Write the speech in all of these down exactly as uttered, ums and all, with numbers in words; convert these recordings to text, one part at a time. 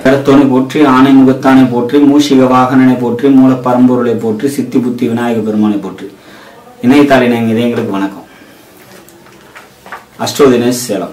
கருத்தோனை போற்றி, ஆணை முகத்தானை போற்றி, மூஷிக வாகனனை போற்றி, மூல பரம்பொருளை போற்றி, சித்தி புத்தி விநாயக பெருமானை போற்றி. இணையத்தாளினை இதயங்களுக்கு வணக்கம். அஸ்ட்ரோ தினேஷ் சேலம்.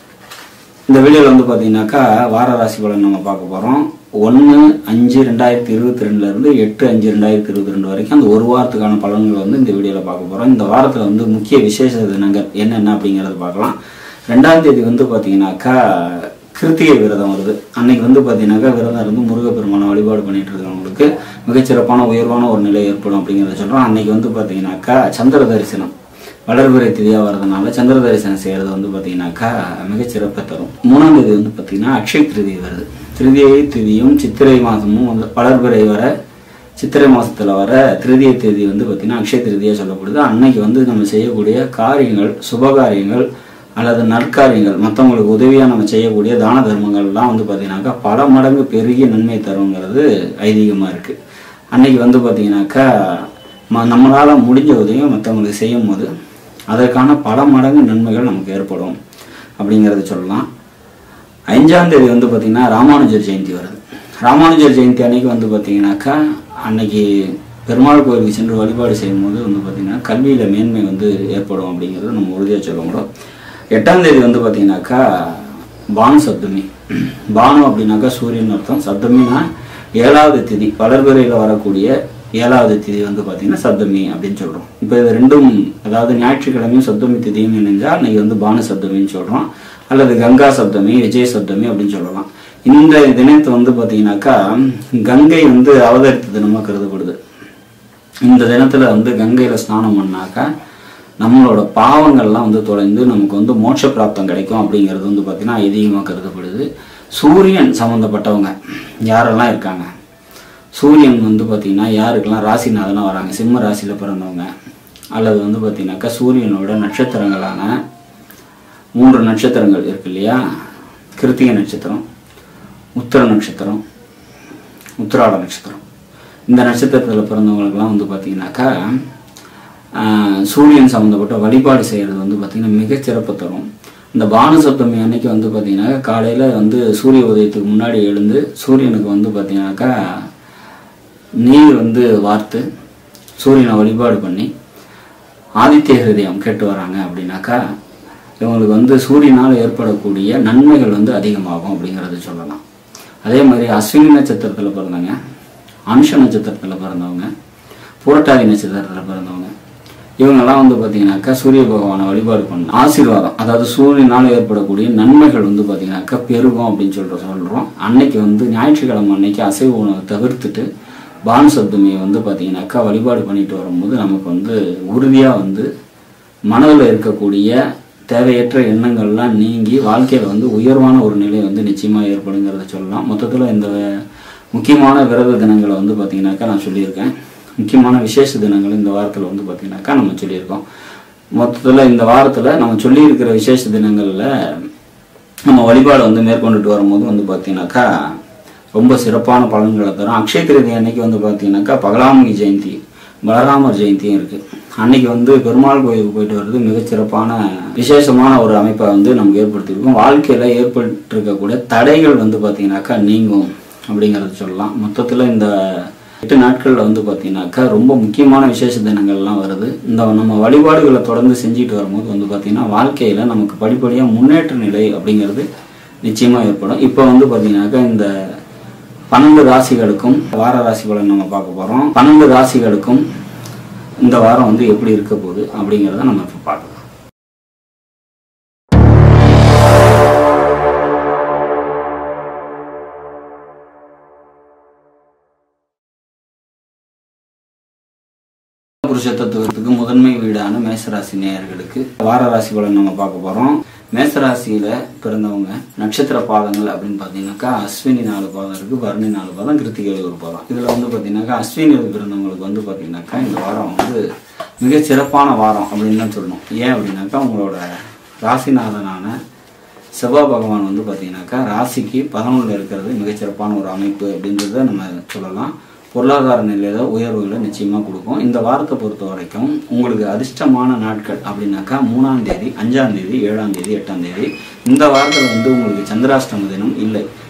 இந்த வீடியோவில் வந்து பார்த்தீங்கன்னாக்கா வார ராசி பலன் நம்ம பார்க்க போகிறோம். ஒன்று அஞ்சு ரெண்டாயிரத்தி இருபத்தி ரெண்டுல இருந்து எட்டு அஞ்சு ரெண்டாயிரத்தி இருபத்தி ரெண்டு வரைக்கும் அந்த ஒரு வாரத்துக்கான பலன்களை வந்து இந்த வீடியோவில் பார்க்க போகிறோம். இந்த வாரத்தில் வந்து முக்கிய விசேஷ தினங்கள் என்னென்ன அப்படிங்கிறத பார்க்கலாம். ரெண்டாம் தேதி வந்து பார்த்தீங்கன்னாக்கா கிருத்திகை விரதம் வருது. அன்னைக்கு வந்து பார்த்தீங்கன்னாக்கா விரதம் இருந்து முருகப்பெருமான வழிபாடு பண்ணிட்டு இருக்கிறவங்களுக்கு மிகச்சிறப்பான உயர்வான ஒரு நிலை ஏற்படும் அப்படிங்கிறத சொல்கிறோம். அன்னைக்கு வந்து பார்த்தீங்கன்னாக்கா சந்திர தரிசனம் வளர்பிறை திதியாக வர்றதுனால சந்திர தரிசனம் செய்கிறது வந்து பார்த்தீங்கன்னாக்கா மிகச்சிறப்பை தரும். மூணாம் தேதி வந்து பார்த்தீங்கன்னா அக்ஷய திருதி வருது. திருதியை திதியும் சித்திரை மாதமும் வந்து வளர்பிறை வர சித்திரை மாதத்தில் வர திருதியை தேதி வந்து பார்த்தீங்கன்னா அக்ஷய திருதியாக சொல்லப்படுது. அன்னைக்கு வந்து நம்ம செய்யக்கூடிய காரியங்கள், சுபகாரியங்கள் அல்லது நற்காரியங்கள், மற்றவங்களுக்கு உதவியாக நம்ம செய்யக்கூடிய தான தர்மங்கள்லாம் வந்து பார்த்தீங்கன்னாக்கா பல மடங்கு பெருகிய நன்மை தருங்கிறது ஐதீகமாக இருக்குது. அன்னைக்கு வந்து பார்த்தீங்கன்னாக்கா ம நம்மளால் முடிஞ்ச உதவியும் மற்றவங்களுக்கு செய்யும் போது அதற்கான பல மடங்கு நன்மைகள் நமக்கு ஏற்படும் அப்படிங்கிறத சொல்லலாம். அஞ்சாம் தேதி வந்து பார்த்திங்கன்னா ராமானுஜர் ஜெயந்தி வருது. ராமானுஜர் ஜெயந்தி அன்னைக்கு வந்து பார்த்திங்கனாக்கா அன்னைக்கு பெருமாள் கோயிலுக்கு சென்று வழிபாடு செய்யும் போது வந்து பார்த்திங்கன்னா கல்வியில் மேன்மை வந்து ஏற்படும் அப்படிங்கிறது நம்ம உறுதியாக சொல்ல முடியும். எட்டாம் தேதி வந்து பார்த்திங்கனாக்கா பானு சப்தமி. பானு அப்படின்னாக்கா சூரியன் அர்த்தம். சப்தமினா ஏழாவது திதி, வளர்பிறையில் வரக்கூடிய ஏழாவது திதி வந்து பார்த்தீங்கன்னா சப்தமி அப்படின்னு சொல்கிறோம். இப்போ இது ரெண்டும், அதாவது ஞாயிற்றுக்கிழமையும் சப்தமி திதியும் இணைஞ்சால் அன்னைக்கு வந்து பானு சப்தமின்னு சொல்கிறோம், அல்லது கங்கா சப்தமி, விஜய சப்தமி அப்படின்னு சொல்லலாம். இந்த தினத்தை வந்து பார்த்தீங்கன்னாக்கா கங்கை வந்து அவதரித்த தினமாக கருதப்படுது. இந்த தினத்தில் வந்து கங்கையில் ஸ்நானம் பண்ணாக்கா நம்மளோட பாவங்கள்லாம் வந்து தொலைந்து நமக்கு வந்து மோட்ச பிராப்தம் கிடைக்கும் அப்படிங்கிறது வந்து பார்த்தீங்கன்னா அதிகமாக கருதப்படுது. சூரியன் சம்மந்தப்பட்டவங்க யாரெல்லாம் இருக்காங்க, சூரியன் வந்து பார்த்திங்கன்னா யாருக்கெல்லாம் ராசிநாதனாக வராங்க, சிம்ம ராசியில் பிறந்தவங்க, அல்லது வந்து பார்த்திங்கனாக்கா சூரியனோட நட்சத்திரங்களான மூன்று நட்சத்திரங்கள் இருக்கு இல்லையா, கிருத்திகை நட்சத்திரம், உத்திர நட்சத்திரம், உத்திராட நட்சத்திரம். இந்த நட்சத்திரத்தில் பிறந்தவங்களுக்கெல்லாம் வந்து பார்த்திங்கனாக்கா சூரியன் சம்மந்தப்பட்ட வழிபாடு செய்கிறது வந்து பார்த்திங்கன்னா மிகச்சிறப்பு தரும். இந்த பானு சப்தமி அன்னைக்கு வந்து பார்த்திங்கன்னா காலையில் வந்து சூரிய உதயத்துக்கு முன்னாடி எழுந்து சூரியனுக்கு வந்து பார்த்திங்கனாக்கா நீர் வந்து வார்த்து சூரியனை வழிபாடு பண்ணி ஆதித்ய ஹிருதயம் கேட்டு வராங்க அப்படின்னாக்கா இவங்களுக்கு வந்து சூரியனால் ஏற்படக்கூடிய நன்மைகள் வந்து அதிகமாகும் அப்படிங்கிறத சொல்லலாம். அதே மாதிரி அஸ்வினி நட்சத்திரத்தில் பிறந்தவங்க, அனுஷ நட்சத்திரத்தில் பிறந்தவங்க, புரட்டாதி நட்சத்திரத்தில் பிறந்தவங்க, இவங்கெல்லாம் வந்து பார்த்தீங்கன்னாக்கா சூரிய பகவானை வழிபாடு பண்ண ஆசீர்வாதம், அதாவது சூரியனால் ஏற்படக்கூடிய நன்மைகள் வந்து பார்த்தீங்கன்னாக்கா பெருகும் அப்படின்னு சொல்கிற சொல்கிறோம். அன்னைக்கு வந்து ஞாயிற்றுக்கிழமை அன்னைக்கு அசைவ உணவை தவிர்த்துட்டு பானு சப்தமியை வந்து பார்த்தீங்கன்னாக்கா வழிபாடு பண்ணிட்டு வரும்போது நமக்கு வந்து உறுதியாக வந்து மனதில் இருக்கக்கூடிய தேவையற்ற எண்ணங்கள்லாம் நீங்கி வாழ்க்கையில் வந்து உயர்வான ஒரு நிலை வந்து நிச்சயமாக ஏற்படுங்கிறத சொல்லலாம். மொத்தத்தில் இந்த முக்கியமான விரத தினங்களை வந்து பார்த்தீங்கன்னாக்கா நான் சொல்லியிருக்கேன். முக்கியமான விசேஷ தினங்கள் இந்த வாரத்தில் வந்து பார்த்தீங்கன்னாக்கா நம்ம சொல்லியிருக்கோம். மொத்தத்தில் இந்த வாரத்தில் நம்ம சொல்லியிருக்கிற விசேஷ தினங்களில் நம்ம வழிபாடு வந்து மேற்கொண்டுட்டு வரும்போது வந்து பார்த்தீங்கன்னாக்கா ரொம்ப சிறப்பான பலன்களை தரும். அக்ஷய திருதி அன்னைக்கு வந்து பார்த்தீங்கன்னாக்கா பகலாமுகி ஜெயந்தி, பலராமர் ஜெயந்தியும் இருக்குது. அன்னைக்கு வந்து பெருமாள் கோயிலுக்கு போயிட்டு வர்றது மிகச்சிறப்பான விசேஷமான ஒரு அமைப்பை வந்து நமக்கு ஏற்படுத்தியிருக்கும். வாழ்க்கையில் ஏற்பட்டிருக்கக்கூடிய தடைகள் வந்து பார்த்தீங்கன்னாக்கா நீங்கும் அப்படிங்கிறது சொல்லலாம். மொத்தத்தில் இந்த எட்டு நாட்களில் வந்து பார்த்தீங்கன்னாக்கா ரொம்ப முக்கியமான விசேஷ தினங்கள்லாம் வருது. இந்த நம்ம வழிபாடுகளை தொடர்ந்து செஞ்சுட்டு வரும்போது வந்து பார்த்தீங்கன்னா வாழ்க்கையில் நமக்கு படிப்படியாக முன்னேற்ற நிலை அப்படிங்கிறது நிச்சயமாக ஏற்படும். இப்போ வந்து பார்த்தீங்கன்னாக்கா இந்த பன்னெண்டு ராசிகளுக்கும் வார ராசி பலன் நம்ம பார்க்க போகிறோம். பன்னெண்டு ராசிகளுக்கும் இந்த வாரம் வந்து எப்படி இருக்க போகுது அப்படிங்கிறத நம்ம இப்போ பார்க்கலாம். புருஷ தத்துவத்துக்கு முதன்மை வீடான மேசராசி நேயர்களுக்கு வார ராசி பலன் நம்ம பார்க்க போகிறோம். மேசராசியில் பிறந்தவங்க நட்சத்திர பாதங்கள் அப்படின்னு பார்த்தீங்கன்னாக்கா அஸ்வினி நாலு பாதம் இருக்குது, பரணி நாலு பாதம், கிருத்திகை ஒரு பாதம். இதில் வந்து பார்த்தீங்கன்னாக்கா அஸ்வினியில் பிறந்தவங்களுக்கு வந்து பார்த்தீங்கன்னாக்கா இந்த வாரம் வந்து மிக சிறப்பான வாரம் அப்படின்னு தான் சொல்லணும். ஏன் அப்படின்னாக்கா உங்களோட ராசிநாதனான செவ்வாய் பகவான் வந்து பார்த்தீங்கன்னாக்கா ராசிக்கு பதினொன்றில் இருக்கிறது மிகச்சிறப்பான ஒரு அமைப்பு அப்படின்றத நம்ம சொல்லலாம். பொருளாதார நிலையில உயர்வுகளை நிச்சயமாக கொடுக்கும். இந்த வாரத்தை பொறுத்த வரைக்கும் உங்களுக்கு அதிர்ஷ்டமான நாட்கள் அப்படின்னாக்கா மூணாம் தேதி, அஞ்சாம் தேதி, ஏழாம் தேதி, எட்டாம் தேதி. இந்த வாரத்தில் வந்து உங்களுக்கு சந்திராஷ்டம தினம் இல்லை.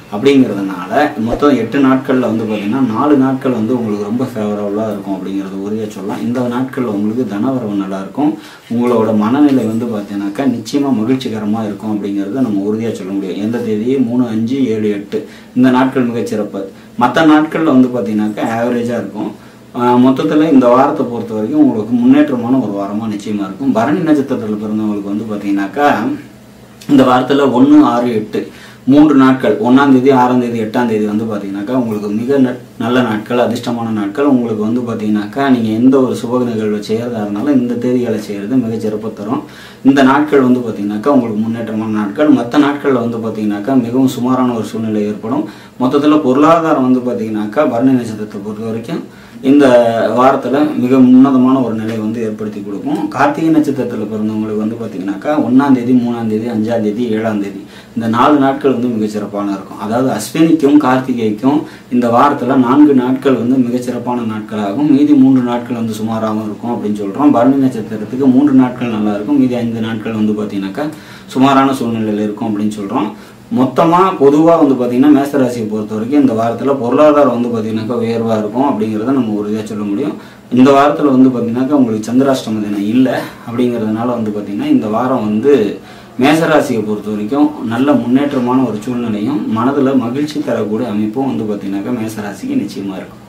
அப்படிங்கிறதுனால மொத்தம் எட்டு நாட்களில் வந்து பார்த்திங்கன்னா நாலு நாட்கள் வந்து உங்களுக்கு ரொம்ப ஃபேவரபுளாக இருக்கும் அப்படிங்கிறது உறுதியாக சொல்லலாம். இந்த நாட்களில் உங்களுக்கு தனவரவு நல்லாயிருக்கும். உங்களோட மனநிலை வந்து பார்த்தீங்கன்னாக்கா நிச்சயமாக மகிழ்ச்சிகரமாக இருக்கும் அப்படிங்கிறத நம்ம உறுதியாக சொல்ல முடியும். எந்த தேதி மூணு அஞ்சு ஏழு எட்டு இந்த நாட்கள் மிகச்சிறப்பு. மற்ற நாட்களில் வந்து பார்த்தீங்கன்னாக்கா ஆவரேஜாக இருக்கும். மொத்தத்தில் இந்த வாரத்தை பொறுத்த வரைக்கும் உங்களுக்கு முன்னேற்றமான ஒரு வாரமாக நிச்சயமாக இருக்கும். பரணி நட்சத்திரத்தில் பிறந்தவங்களுக்கு வந்து பார்த்தீங்கன்னாக்கா இந்த வாரத்தில் ஒன்று ஆறு எட்டு மூன்று நாட்கள் ஒன்றாம் தேதி ஆறாம் தேதி எட்டாம் தேதி வந்து பார்த்தீங்கன்னாக்கா உங்களுக்கு மிக நல்ல நாட்கள், அதிர்ஷ்டமான நாட்கள். உங்களுக்கு வந்து பார்த்தீங்கன்னாக்கா நீங்கள் எந்த ஒரு சுப நிகழ்வு செய்கிறதா இருந்தாலும் இந்த தேதிகளை செய்கிறது மிக சிறப்பு தரும். இந்த நாட்கள் வந்து பார்த்தீங்கன்னாக்கா உங்களுக்கு முன்னேற்றமான நாட்கள். மற்ற நாட்களில் வந்து பார்த்தீங்கன்னாக்கா மிகவும் சுமாரான ஒரு சூழ்நிலை ஏற்படும். மொத்தத்தில் பொருளாதாரம் வந்து பார்த்தீங்கன்னாக்கா பரணி நட்சத்திரத்தை பொறுத்த வரைக்கும் இந்த வாரத்தில் மிக உன்னதமான ஒரு நிலை வந்து ஏற்படுத்தி கொடுக்கும். கார்த்திகை நட்சத்திரத்தில் பிறந்தவங்களுக்கு வந்து பார்த்தீங்கன்னாக்கா ஒன்றாம் தேதி மூணாம் தேதி அஞ்சாம் தேதி ஏழாம் தேதி இந்த நாலு நாட்கள் வந்து மிகச்சிறப்பான இருக்கும். அதாவது அஸ்வினிக்கும் கார்த்திகைக்கும் இந்த வாரத்தில் நான்கு நாட்கள் வந்து மிகச்சிறப்பான நாட்களாகும். மீதி மூன்று நாட்கள் வந்து சுமாராகவும் இருக்கும் அப்படின்னு சொல்கிறோம். பரணி நட்சத்திரத்துக்கு மூன்று நாட்கள் நல்லா இருக்கும். மீதி ஐந்து நாட்கள் வந்து பார்த்தீங்கன்னாக்கா சுமாரான சூழ்நிலையில் இருக்கும் அப்படின்னு சொல்கிறோம். மொத்தமாக பொதுவாக வந்து பார்த்திங்கன்னா மேசராசியை பொறுத்த வரைக்கும் இந்த வாரத்தில் பொருளாதாரம் வந்து பார்த்திங்கனாக்கா உயர்வாக இருக்கும் அப்படிங்கிறத நம்ம உறுதியாக சொல்ல முடியும். இந்த வாரத்தில் வந்து பார்த்திங்கனாக்கா உங்களுக்கு சந்திராஷ்டம தினம் இல்லை அப்படிங்கிறதுனால வந்து பார்த்திங்கன்னா இந்த வாரம் வந்து மேசராசியை பொறுத்த வரைக்கும் நல்ல முன்னேற்றமான ஒரு சூழ்நிலையும் மனதில் மகிழ்ச்சி தரக்கூடிய அமைப்பும் வந்து பார்த்திங்கனாக்கா மேசராசிக்கு நிச்சயமாக இருக்கும்.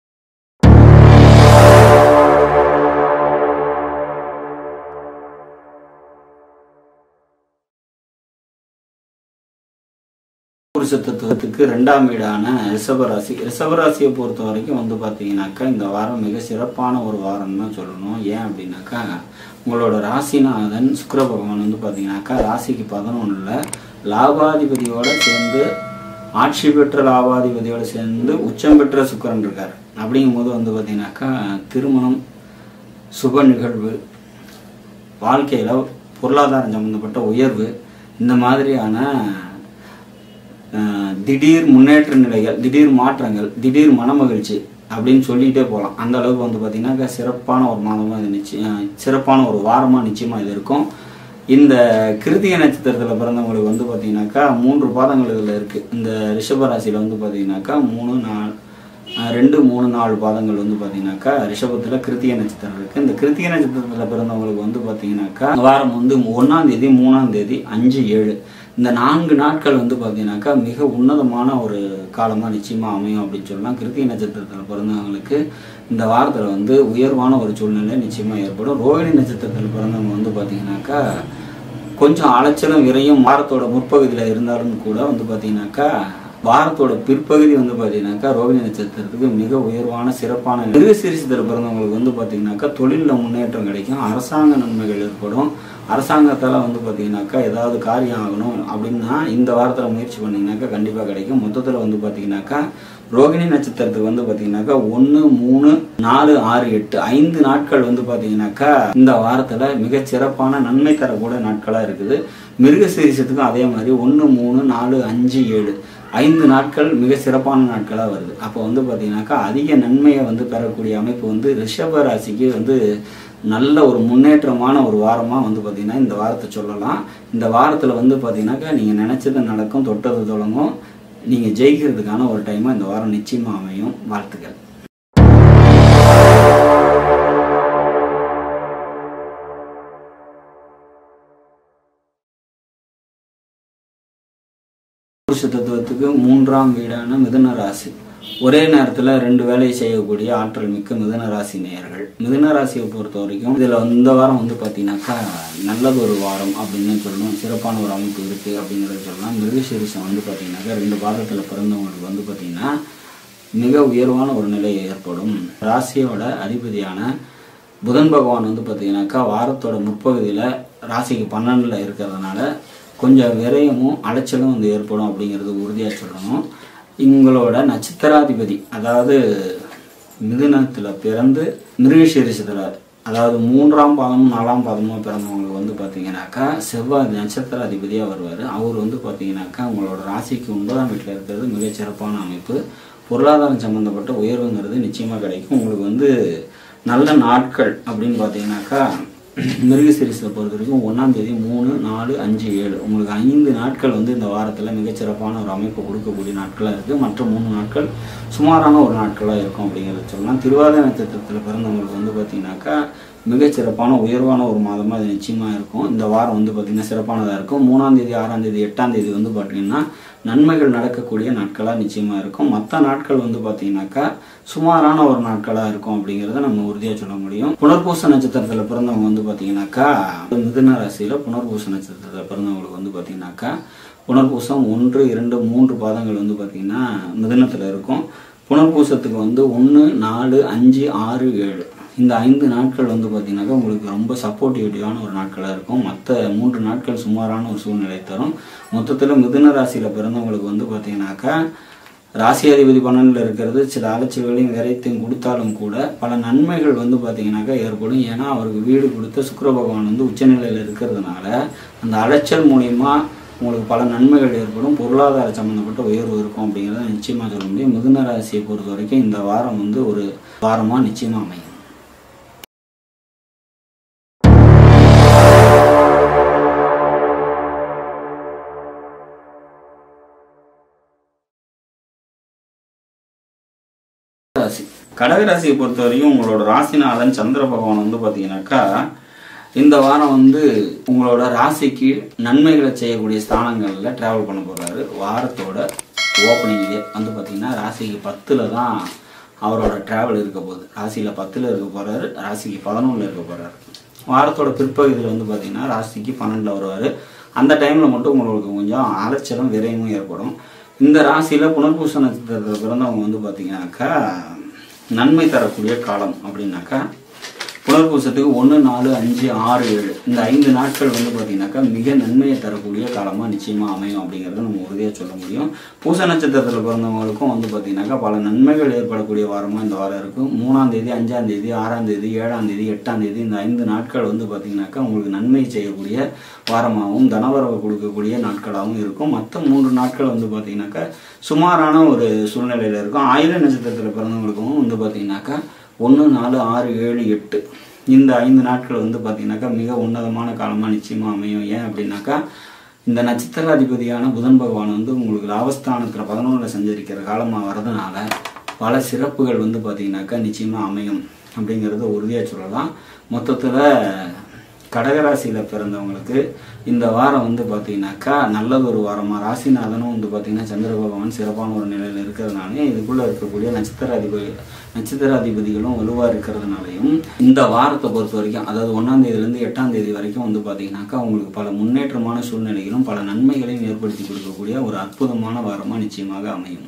தத்துவத்துக்கு ரெண்டாம் வீடான ரிஷபராசி. ரிஷபராசியை பொறுத்த வரைக்கும் வந்து பார்த்தீங்கன்னாக்கா இந்த வாரம் மிக சிறப்பான ஒரு வாரம் தான் சொல்லணும். ஏன் அப்படின்னாக்கா உங்களோட ராசிநாதன் சுக்கிர பகவான் வந்து பார்த்தீங்கன்னாக்கா ராசிக்கு பதினொன்றில் லாபாதிபதியோட சேர்ந்து ஆட்சி பெற்ற லாபாதிபதியோடு சேர்ந்து உச்சம் பெற்ற சுக்கிரன் இருக்கார். அப்படிங்கும்போது வந்து பார்த்தீங்கன்னாக்கா திருமணம், சுப நிகழ்வு, வாழ்க்கையில் பொருளாதாரம் சம்பந்தப்பட்ட உயர்வு, இந்த மாதிரியான திடீர் முன்னேற்ற நிலைகள், திடீர் மாற்றங்கள், திடீர் மனமகிழ்ச்சி அப்படின்னு சொல்லிகிட்டே போகலாம். அந்த அளவுக்கு வந்து பார்த்திங்கனாக்கா சிறப்பான ஒரு மாதமாக இது நிச்சயம் சிறப்பான ஒரு வாரமாக நிச்சயமாக இது இருக்கும். இந்த கிருத்திகை நட்சத்திரத்தில் பிறந்தவங்களுக்கு வந்து பார்த்திங்கனாக்கா மூன்று பாதங்கள் இதில் இருக்குது. இந்த ரிஷபராசியில் வந்து பார்த்திங்கனாக்கா மூணு நாலு ரெண்டு மூணு நாலு பாதங்கள் வந்து பார்த்தீங்கன்னாக்கா ரிஷபத்தில் கிருத்திகை நட்சத்திரம் இருக்குது. இந்த கிருத்திகை நட்சத்திரத்தில் பிறந்தவங்களுக்கு வந்து பார்த்தீங்கன்னாக்கா வாரம் வந்து ஒன்றாம் தேதி மூணாம் தேதி அஞ்சு ஏழு இந்த நான்கு நாட்கள் வந்து பார்த்தீங்கன்னாக்கா மிக உன்னதமான ஒரு காலமாக நிச்சயமாக அமையும் அப்படின்னு சொல்லலாம். கிருத்திகை நட்சத்திரத்தில் பிறந்தவங்களுக்கு இந்த வாரத்தில் வந்து உயர்வான ஒரு சூழ்நிலை நிச்சயமாக ஏற்படும். ரோகிணி நட்சத்திரத்தில் பிறந்தவங்க வந்து பார்த்தீங்கன்னாக்கா கொஞ்சம் அலைச்சலும் விரையும் வாரத்தோட முற்பகுதியில் இருந்தாலும் கூட வந்து பார்த்தீங்கன்னாக்கா வாரத்தோட பிற்பகுதி வந்து பார்த்தீங்கன்னாக்கா ரோகிணி நட்சத்திரத்துக்கு மிக உயர்வான சிறப்பான மிருகசீரிஷத்தில் பிறந்தவங்களுக்கு வந்து பார்த்தீங்கன்னாக்கா தொழிலில் முன்னேற்றம் கிடைக்கும், அரசாங்க நன்மைகள் ஏற்படும். அரசாங்கத்தால் வந்து பார்த்தீங்கன்னாக்கா ஏதாவது காரியம் ஆகணும் அப்படின்னா இந்த வாரத்தில் முயற்சி பண்ணிங்கனாக்கா கண்டிப்பாக கிடைக்கும். மொத்தத்தில் வந்து பார்த்தீங்கன்னாக்கா ரோகிணி நட்சத்திரத்துக்கு வந்து பார்த்தீங்கன்னாக்கா ஒன்று மூணு நாலு ஆறு எட்டு ஐந்து நாட்கள் வந்து பார்த்தீங்கன்னாக்கா இந்த வாரத்தில் மிக சிறப்பான நன்மை தரக்கூடிய நாட்களாக இருக்குது. மிருகசீரிஷத்துக்கும் அதே மாதிரி ஒன்று மூணு நாலு அஞ்சு ஏழு ஐந்து நாட்கள் மிக சிறப்பான நாட்களாக வருது. அப்போ வந்து பார்த்தீங்கன்னாக்கா அதிக நன்மையை வந்து பெறக்கூடிய அமைப்பு வந்து ரிஷப ராசிக்கு வந்து நல்ல ஒரு முன்னேற்றமான ஒரு வாரமாக வந்து பார்த்திங்கன்னா இந்த வாரத்தை சொல்லலாம். இந்த வாரத்தில் வந்து பார்த்திங்கனாக்கா நீங்கள் நினச்சது நடக்கும், தொட்டது தொடங்கும், நீங்கள் ஜெயிக்கிறதுக்கான ஒரு டைமாக இந்த வாரம் நிச்சயமாக அமையும். வாழ்த்துக்கள். தத்துவத்துக்கு மூன்றாம் வீடான மிதுன ராசி. ஒரே நேரத்தில் ரெண்டு வேலையை செய்யக்கூடிய ஆற்றல் மிக்க மிதுன ராசி நேயர்கள். மிதுன ராசியை பொறுத்த வரைக்கும் இதில் இந்த வாரம் வந்து பார்த்தீங்கன்னாக்கா நல்லது ஒரு வாரம் அப்படின்னு சொல்லணும். சிறப்பான ஒரு அமைப்பு இருக்குது அப்படிங்கிறத சொல்லலாம். மிருகசீரிஷம் வந்து பார்த்தீங்கன்னாக்கா ரெண்டு பாதத்தில் பிறந்தவங்களுக்கு வந்து பார்த்தீங்கன்னா மிக உயர்வான ஒரு நிலை ஏற்படும். ராசியோட அதிபதியான புதன் பகவான் வந்து பார்த்தீங்கன்னாக்கா வாரத்தோட முற்பகுதியில் ராசிக்கு பன்னெண்டில் இருக்கிறதுனால கொஞ்சம் விரயமும் அலைச்சலும் வந்து ஏற்படும் அப்படிங்கிறது உறுதியாக சொல்லணும். உங்களோட நட்சத்திராதிபதி அதாவது மிதுனத்தில் பிறந்து மிருகசீரிஷத்தில் அதாவது மூன்றாம் பாதமும் நாலாம் பாதமும் பிறந்தவங்களுக்கு வந்து பார்த்தீங்கன்னாக்கா செவ்வாய் நட்சத்திராதிபதியாக வருவார். அவர் வந்து பார்த்தீங்கன்னாக்கா உங்களோட ராசிக்கு ஒன்பதாம் வீட்டில் இருக்கிறது மிகச்சிறப்பான அமைப்பு. பொருளாதாரம் சம்மந்தப்பட்ட உயர்வுங்கிறது நிச்சயமாக கிடைக்கும். உங்களுக்கு வந்து நல்ல நாட்கள் அப்படின்னு பார்த்தீங்கன்னாக்கா மிருகசீரிஸை பொறுத்த வரைக்கும் ஒன்றாம் தேதி மூணு நாலு அஞ்சு ஏழு உங்களுக்கு ஐந்து நாட்கள் வந்து இந்த வாரத்தில் மிகச்சிறப்பான ஒரு அமைப்பு கொடுக்கக்கூடிய நாட்களாக இருக்குது. மற்ற மூணு நாட்கள் சுமாரான ஒரு நாட்களாக இருக்கும் அப்படிங்கிறத சொல்லலாம். திருவாதிரை நட்சத்திரத்தில் பிறந்தவங்களுக்கு வந்து பார்த்திங்கனாக்கா மிகச்சிறப்பான உயர்வான ஒரு மாதமாக அது நிச்சயமாக இருக்கும். இந்த வாரம் வந்து பார்த்திங்கன்னா சிறப்பானதாக இருக்கும். மூணாம் தேதி ஆறாம் தேதி எட்டாம் தேதி வந்து பார்த்திங்கன்னா நன்மைகள் நடக்கக்கூடிய நாட்களாக நிச்சயமாக இருக்கும். மற்ற நாட்கள் வந்து பார்த்திங்கனாக்கா சுமாரான ஒரு நாட்களாக இருக்கும் அப்படிங்கிறத நம்ம உறுதியாக சொல்ல முடியும். புனர்பூச நட்சத்திரத்தில் பிறந்தவங்க வந்து பார்த்திங்கனாக்கா மிதுன ராசியில் புனர்பூச நட்சத்திரத்தில் பிறந்தவங்களுக்கு வந்து பார்த்திங்கனாக்கா புனர்பூசம் ஒன்று இரண்டு மூன்று பாதங்கள் வந்து பார்த்திங்கன்னா மிதுனத்தில் இருக்கும். புனர்பூசத்துக்கு வந்து ஒன்று நாலு அஞ்சு ஆறு ஏழு இந்த ஐந்து நாட்கள் வந்து பார்த்திங்கனாக்கா உங்களுக்கு ரொம்ப சப்போர்ட்டிவிட்டியான ஒரு நாட்களாக இருக்கும். மற்ற மூன்று நாட்கள் சுமாரான ஒரு சூழ்நிலை தரும். மொத்தத்தில் மிதுன ராசியில் பிறந்தவங்களுக்கு வந்து பார்த்திங்கனாக்கா ராசி அதிபதி பன்னெண்டில் இருக்கிறது சில அலைச்சல்களையும் விரைத்தையும் கொடுத்தாலும் கூட பல நன்மைகள் வந்து பார்த்திங்கனாக்கா ஏற்படும். ஏன்னா அவருக்கு வீடு கொடுத்த சுக்கிர பகவான் வந்து உச்சநிலையில் இருக்கிறதுனால அந்த அலைச்சல் மூலிமா உங்களுக்கு பல நன்மைகள் ஏற்படும். பொருளாதார சம்மந்தப்பட்ட உயர்வு இருக்கும் அப்படிங்கிறத நிச்சயமாக சொல்ல முடியும். மிதுன ராசியை பொறுத்த வரைக்கும் இந்த வாரம் வந்து ஒரு வாரமாக நிச்சயமாக அமையும். ராசி கடகராசியை பொறுத்தவரையும் உங்களோட ராசிநாதன் சந்திர பகவான் வந்து பார்த்தீங்கன்னாக்கா இந்த வாரம் வந்து உங்களோட ராசிக்கு நன்மைகளை செய்யக்கூடிய ஸ்தானங்களில் ட்ராவல் பண்ண போகிறாரு. வாரத்தோட ஓப்பனிங்லேயே வந்து பார்த்தீங்கன்னா ராசிக்கு பத்தில் தான் அவரோட ட்ராவல் இருக்க போகுது. ராசியில் பத்தில் இருக்க போகிறாரு, ராசிக்கு பதினொன்றில் இருக்க போகிறாரு. வாரத்தோட பிற்பகுதியில் வந்து பார்த்தீங்கன்னா ராசிக்கு பன்னெண்டில் வருவார். அந்த டைமில் மட்டும் உங்களுக்கு கொஞ்சம் அலைச்சலும் விரயமும் ஏற்படும். இந்த ராசியில் புனர்பூச நட்சத்திரத்தில் பிறந்தவங்க வந்து பார்த்தீங்கன்னாக்கா நன்மை தரக்கூடிய காலம் அப்படின்னாக்கா புனர்பூசத்துக்கு ஒன்று நாலு அஞ்சு ஆறு ஏழு இந்த ஐந்து நாட்கள் வந்து பார்த்தீங்கன்னாக்கா மிக நன்மையை தரக்கூடிய காலமாக நிச்சயமாக அமையும் அப்படிங்கிறத நம்ம உறுதியாக சொல்ல முடியும். பூச நட்சத்திரத்தில் பிறந்தவங்களுக்கும் வந்து பார்த்தீங்கன்னாக்கா பல நன்மைகள் ஏற்படக்கூடிய வாரமாக இந்த வாரம் இருக்கும். மூணாம் தேதி அஞ்சாம் தேதி ஆறாம் தேதி ஏழாம் தேதி எட்டாம் தேதி இந்த ஐந்து நாட்கள் வந்து பார்த்தீங்கன்னாக்கா உங்களுக்கு நன்மை செய்யக்கூடிய வாரமாகவும் தனவரவை கொடுக்கக்கூடிய நாட்களாகவும் இருக்கும். மற்ற மூன்று நாட்கள் வந்து பார்த்தீங்கன்னாக்கா சுமாரான ஒரு சூழ்நிலையில் இருக்கும். ஆயில நட்சத்திரத்தில் பிறந்தவங்களுக்கும் வந்து பார்த்தீங்கன்னாக்கா ஒன்று நாலு ஆறு ஏழு எட்டு இந்த ஐந்து நாட்கள் வந்து பார்த்தீங்கன்னாக்கா மிக உன்னதமான காலமாக நிச்சயமாக அமையும். ஏன் அப்படின்னாக்கா இந்த நட்சத்திர அதிபதியான புதன் பகவான் வந்து உங்களுக்கு லாபஸ்தானத்தில் பதினொன்றில் சஞ்சரிக்கிற காலமாக வர்றதுனால பல சிறப்புகள் வந்து பார்த்தீங்கன்னாக்கா நிச்சயமாக அமையும் அப்படிங்கிறத உறுதியாக சொல்லலாம். மொத்தத்தில் கடகராசியில் பிறந்தவங்களுக்கு இந்த வாரம் வந்து பார்த்தீங்கன்னாக்கா நல்லது ஒரு வாரமாக ராசிநாதனும் வந்து பார்த்தீங்கன்னா சந்திர பகவான் சிறப்பான ஒரு நிலையில் இருக்கிறதுனாலையும் இதுக்குள்ளே இருக்கக்கூடிய நட்சத்திர அதிபதி நட்சத்திர அதிபதிகளும் வலுவாக இருக்கிறதுனாலையும் இந்த வாரத்தை பொறுத்த வரைக்கும் அதாவது ஒன்றாம் தேதியிலேருந்து எட்டாம் தேதி வரைக்கும் வந்து பார்த்தீங்கன்னாக்கா உங்களுக்கு பல முன்னேற்றமான சூழ்நிலைகளும் பல நன்மைகளையும் ஏற்படுத்தி கொடுக்கக்கூடிய ஒரு அற்புதமான வாரமாக நிச்சயமாக அமையும்.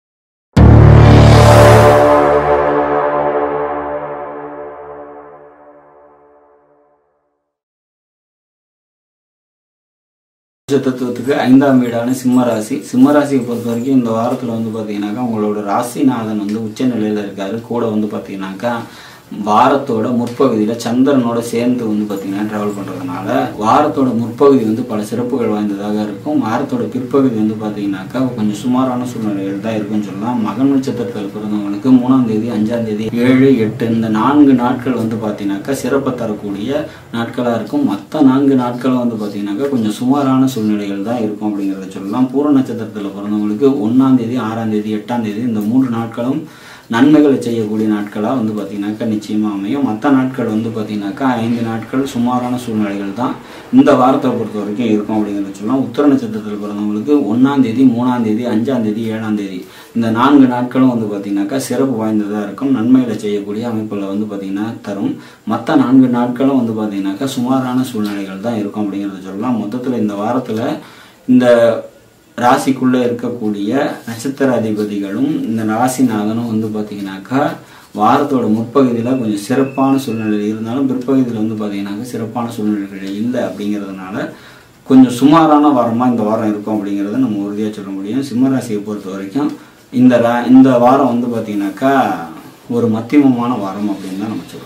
தத்துவத்துக்கு ஐந்தாம் வீடான சிம்மராசி சிம்மராசியை பொறுத்த வரைக்கும் இந்த வாரத்தில் வந்து பார்த்தீங்கன்னாக்கா உங்களோட ராசிநாதன் வந்து உச்ச நிலையில் இருக்காரு. கூட வந்து பார்த்தீங்கன்னாக்கா வாரத்தோட முற்பகுதியில் சந்திரனோட சேர்ந்து வந்து பார்த்தீங்கன்னா ட்ராவல் பண்ணுறதுனால வாரத்தோட முற்பகுதி வந்து பல சிறப்புகள் வாய்ந்ததாக இருக்கும். வாரத்தோட பிற்பகுதி வந்து பார்த்தீங்கன்னாக்கா கொஞ்சம் சுமாரான சூழ்நிலைகள் தான் இருக்குன்னு சொல்லலாம். மகன் நட்சத்திரத்தில் பிறந்தவங்களுக்கு மூணாம் தேதி அஞ்சாம் தேதி ஏழு எட்டு இந்த நான்கு நாட்கள் வந்து பார்த்தீங்கன்னாக்கா சிறப்பை தரக்கூடிய நாட்களாக இருக்கும். மற்ற நான்கு நாட்களும் வந்து பார்த்தீங்கன்னாக்கா கொஞ்சம் சுமாரான சூழ்நிலைகள் தான் இருக்கும் அப்படிங்கிறத சொல்லலாம். பூர நட்சத்திரத்தில் பிறந்தவங்களுக்கு ஒன்றாம் தேதி ஆறாம் தேதி எட்டாம் தேதி இந்த மூன்று நாட்களும் நன்மைகளை செய்யக்கூடிய நாட்களாக வந்து பார்த்தீங்கன்னாக்கா நிச்சயமாக அமையும். மற்ற நாட்கள் வந்து பார்த்தீங்கன்னாக்கா ஐந்து நாட்கள் சுமாரான சூழ்நிலைகள் தான் இந்த வாரத்தை பொறுத்த வரைக்கும் இருக்கும் அப்படிங்கிறத சொல்லலாம். உத்திர நட்சத்திரத்தில் பிறந்தவங்களுக்கு ஒன்றாம் தேதி மூணாம் தேதி அஞ்சாம் தேதி ஏழாம் தேதி இந்த நான்கு நாட்களும் வந்து பார்த்தீங்கன்னாக்கா சிறப்பு வாய்ந்ததாக இருக்கும். நன்மைகளை செய்யக்கூடிய அமைப்புகளை வந்து பார்த்தீங்கன்னா தரும். மற்ற நான்கு நாட்களும் வந்து பார்த்தீங்கன்னாக்கா சுமாரான சூழ்நிலைகள் தான் இருக்கும் அப்படிங்கிறத சொல்லலாம். மொத்தத்தில் இந்த வாரத்தில் இந்த ராசிக்குள்ளே இருக்கக்கூடிய நட்சத்திர அதிபதிகளும் இந்த ராசிநாதனும் வந்து பார்த்தீங்கன்னாக்கா வாரத்தோட முற்பகுதியில் கொஞ்சம் சிறப்பான சூழ்நிலை இருந்தாலும் பிற்பகுதியில் வந்து பார்த்தீங்கன்னாக்கா சிறப்பான சூழ்நிலைகள் இல்லை அப்படிங்கிறதுனால கொஞ்சம் சுமாரான வாரமாக இந்த வாரம் இருக்கும் அப்படிங்கிறத நம்ம உறுதியாக சொல்ல முடியும். சிம்மராசியை பொறுத்த வரைக்கும் இந்த ரா இந்த வாரம் வந்து பார்த்தீங்கன்னாக்கா ஒரு மத்தியமமான வாரம் அப்படின்னு தான் நம்ம சொல்லணும்.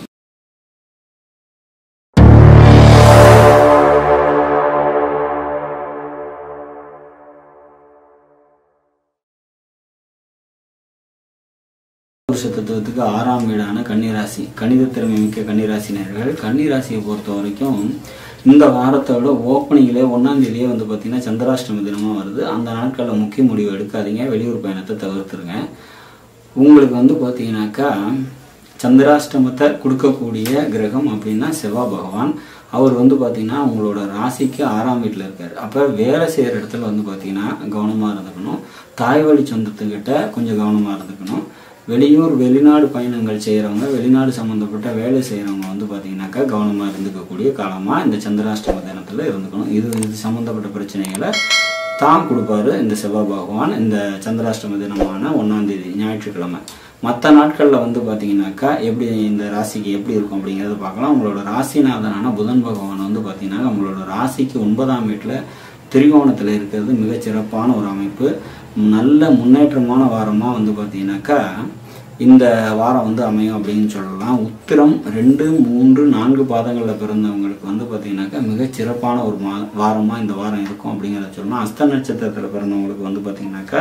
காலபுருஷ தத்துவத்துக்கு ஆறாம் வீடான கன்னிராசி, கணித திறமை மிக்க கன்னிராசினர்கள். கன்னிராசியை பொறுத்த வரைக்கும் இந்த வாரத்தோட ஓப்பனிங்லேயே ஒன்றாம் தேதியே வந்து பார்த்திங்கன்னா சந்திராஷ்டம தினமாக வருது. அந்த நாட்களில் முக்கிய முடிவு எடுக்காதீங்க, வெளியூர் பயணத்தை தவிர்த்துருங்க. உங்களுக்கு வந்து பார்த்தீங்கன்னாக்கா சந்திராஷ்டமத்தை கொடுக்கக்கூடிய கிரகம் அப்படின்னா செவ்வாய் பகவான். அவர் வந்து பார்த்திங்கன்னா உங்களோட ராசிக்கு ஆறாம் வீட்டில் இருக்கார். அப்போ வேலை செய்கிற இடத்துல வந்து பார்த்திங்கன்னா கவனமாக இருந்துக்கணும். தாய் வழி சொந்தத்துக்கிட்ட கொஞ்சம் கவனமாக இருந்துக்கணும். வெளியூர் வெளிநாடு பயணங்கள் செய்கிறவங்க, வெளிநாடு சம்மந்தப்பட்ட வேலை செய்கிறவங்க வந்து பார்த்திங்கனாக்கா கவனமாக இருந்துக்கக்கூடிய காலமாக இந்த சந்திராஷ்டம தினத்தில் இருந்துக்கணும். இது இது சம்மந்தப்பட்ட பிரச்சனைகளை தான் கொடுப்பாரு இந்த செவ்வாய் பகவான் இந்த சந்திராஷ்டம தினமான ஒன்றாம் தேதி ஞாயிற்றுக்கிழமை. மற்ற நாட்களில் வந்து பார்த்தீங்கன்னாக்கா எப்படி இந்த ராசிக்கு எப்படி இருக்கும் அப்படிங்கிறத பார்க்கலாம். உங்களோட ராசிநாதனான புதன் பகவான் வந்து பார்த்தீங்கன்னா உங்களோட ராசிக்கு ஒன்பதாம் வீட்டில் திரிகோணத்தில் இருக்கிறது மிகச்சிறப்பான ஒரு அமைப்பு. நல்ல முன்னேற்றமான வாரமாக வந்து பார்த்தீங்கன்னாக்கா இந்த வாரம் வந்து அமையும் அப்படின்னு சொல்லலாம். உத்திரம் ரெண்டு மூன்று நான்கு பாதங்களில் பிறந்தவங்களுக்கு வந்து பார்த்தீங்கன்னாக்கா மிகச்சிறப்பான ஒரு மா வாரமாக இந்த வாரம் இருக்கும் அப்படிங்கிறத சொல்லலாம். அஸ்த நட்சத்திரத்தில் பிறந்தவங்களுக்கு வந்து பார்த்தீங்கன்னாக்கா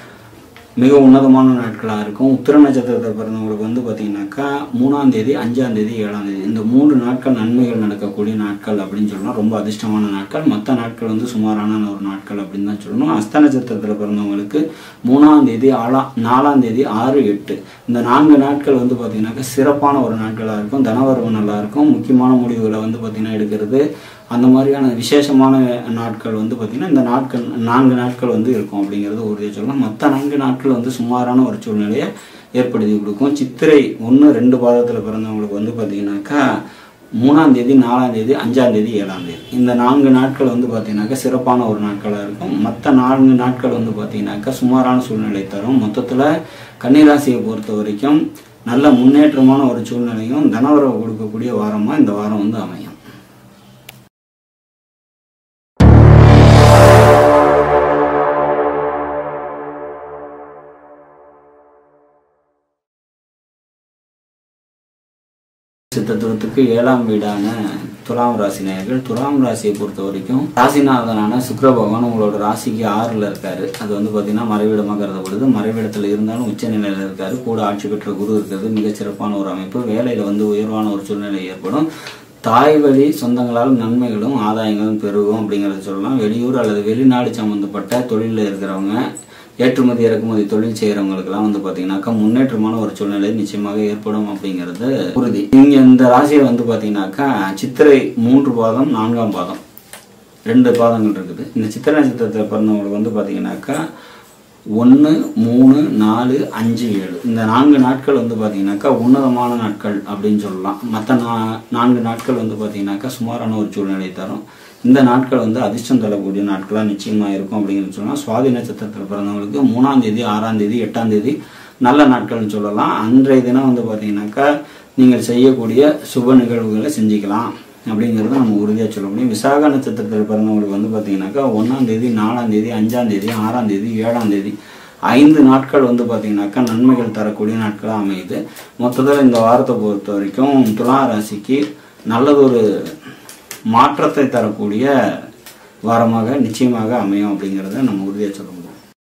மிக உன்னதமான நாட்களாக இருக்கும். உத்திர நட்சத்திரத்தில் பிறந்தவங்களுக்கு வந்து பார்த்தீங்கன்னாக்கா மூணாம் தேதி அஞ்சாம் தேதி ஏழாம் தேதி இந்த மூன்று நாட்கள் நன்மைகள் நடக்கக்கூடிய நாட்கள் அப்படின்னு சொல்லலாம். ரொம்ப அதிர்ஷ்டமான நாட்கள். மற்ற நாட்கள் வந்து சுமாரான ஒரு நாட்கள் அப்படின்னு தான் சொல்லணும். அஸ்த நட்சத்திரத்தில் பிறந்தவங்களுக்கு மூணாம் தேதி ஆளாம் நாலாம் தேதி ஆறு எட்டு இந்த நான்கு நாட்கள் வந்து பார்த்தீங்கன்னாக்கா சிறப்பான ஒரு நாட்களாக இருக்கும். தனவரவு நல்லா இருக்கும். முக்கியமான முடிவுகளை வந்து பார்த்தீங்கன்னா எடுக்கிறது அந்த மாதிரியான விசேஷமான நாட்கள் வந்து பார்த்திங்கன்னா இந்த நாட்கள் நான்கு நாட்கள் வந்து இருக்கும் அப்படிங்கிறது உறுதியாக சொல்லலாம். மற்ற நான்கு நாட்கள் வந்து சுமாரான ஒரு சூழ்நிலையை ஏற்படுத்தி கொடுக்கும். சித்திரை ஒன்று ரெண்டு பாதத்தில் பிறந்தவங்களுக்கு வந்து பார்த்திங்கனாக்கா மூணாம் தேதி நாலாம் தேதி அஞ்சாம் தேதி ஏழாம் தேதி இந்த நான்கு நாட்கள் வந்து பார்த்திங்கனாக்கா சிறப்பான ஒரு நாட்களாக இருக்கும். மற்ற நான்கு நாட்கள் வந்து பார்த்திங்கனாக்கா சுமாரான சூழ்நிலை தரும். மொத்தத்தில் கன்னிராசியை பொறுத்த வரைக்கும் நல்ல முன்னேற்றமான ஒரு சூழ்நிலையும் தனவரவு கொடுக்கக்கூடிய வாரமாக இந்த வாரம் வந்து அமையும். தத்துவத்துக்கு ஏழாம் வீடான துலாம் ராசி நேயர்கள். துலாம் ராசியை பொறுத்த வரைக்கும் ராசிநாதனான சுக்கிர பகவான் உங்களோட ராசிக்கு ஆறுல இருக்காரு. அது வந்து பார்த்தீங்கன்னா மறைவிடமாக கருதப்படுது. மறைவிடத்தில் இருந்தாலும் உச்ச நிலையில இருக்காரு. கூட ஆட்சி பெற்ற குரு இருக்கிறது மிகச்சிறப்பான ஒரு அமைப்பு. வேலையில வந்து உயர்வான ஒரு சூழ்நிலை ஏற்படும். தாய் வழி சொந்தங்களால் நன்மைகளும் ஆதாயங்களும் பெருகும் அப்படிங்கிறத சொல்லலாம். வெளியூர் அல்லது வெளிநாடு சம்பந்தப்பட்ட தொழிலில் இருக்கிறவங்க, ஏற்றுமதி இறக்குமதி தொழில் செய்யறவங்களுக்கெல்லாம் வந்து பாத்தீங்கன்னாக்கா முன்னேற்றமான ஒரு சூழ்நிலை நிச்சயமாக ஏற்படும் அப்படிங்கிறது உறுதி. இங்க இந்த ராசியை வந்து பாத்தீங்கன்னாக்கா சித்திரை மூன்று பாதம் நான்காம் பாதம் ரெண்டு பாதங்கள் இருக்குது. இந்த சித்திரை நட்சத்திரத்தில் பிறந்தவங்களுக்கு வந்து பாத்தீங்கன்னாக்கா ஒன்று மூணு நாலு அஞ்சு ஏழு இந்த நான்கு நாட்கள் வந்து பார்த்தீங்கன்னாக்கா உன்னதமான நாட்கள் அப்படின்னு சொல்லலாம். மற்ற நா நான்கு நாட்கள் வந்து பார்த்தீங்கன்னாக்கா சுமாரான ஒரு சூழ்நிலை தரும். இந்த நாட்கள் வந்து அதிர்ஷ்டம் தரக்கூடிய நாட்களாக நிச்சயமாக இருக்கும் அப்படிங்கிறது சொல்லலாம். சுவாதி நட்சத்திரத்தில் பிறந்தவங்களுக்கு மூணாம் தேதி ஆறாம் தேதி எட்டாம் தேதி நல்ல நாட்கள்னு சொல்லலாம். அன்றைய தினம் வந்து பார்த்தீங்கன்னாக்கா நீங்கள் செய்யக்கூடிய சுப நிகழ்வுகளை செஞ்சுக்கலாம் அப்படிங்கிறத நம்ம உறுதியாக சொல்ல முடியும். விசாக நட்சத்திரத்தில் பிறந்தவங்களுக்கு வந்து பார்த்தீங்கன்னாக்கா ஒன்றாம் தேதி நாலாம் தேதி அஞ்சாம் தேதி ஆறாம் தேதி ஏழாம் தேதி ஐந்து நாட்கள் வந்து பார்த்தீங்கன்னாக்கா நன்மைகள் தரக்கூடிய நாட்களாக அமையுது. மொத்தத்தில் இந்த வாரத்தை பொறுத்த வரைக்கும் துலா ராசிக்கு நல்லதொரு மாற்றத்தை தரக்கூடிய வாரமாக நிச்சயமாக அமையும் அப்படிங்கிறத நம்ம உறுதியாக சொல்ல முடியும்.